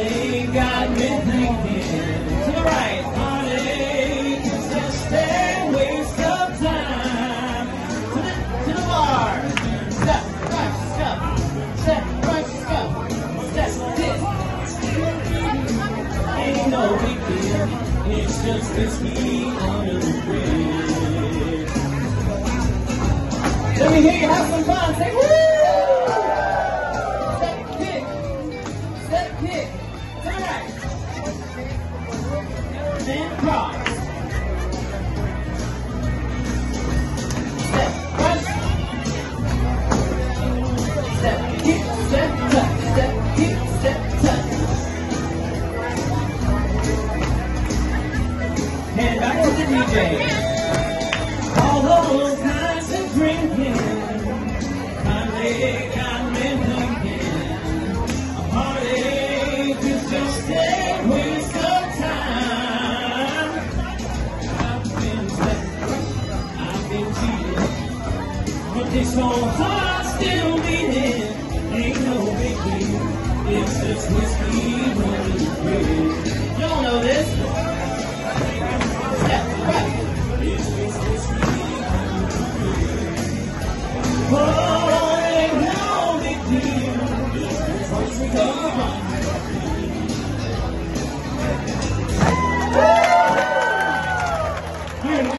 Heartache got me thinking. To the right. Heartache is just a waste of time. To the bar. Step, right, step. Step, right, step. Step, dip. Ain't no big deal. It's just whiskey under the bridge. Let me hear you have some fun. Say woo! Step kick. Step kick. To the right. Then cross. Step right. Step kick. Step touch. Step kick. Step touch. And back to the DJ. All those nights of drinking, my leg got me thinking. A heartache is just a waste of time. I've been slept, I've been cheated, but this whole heart still beating. Ain't no big deal, it's just whiskey running the bridge. Y'all know this.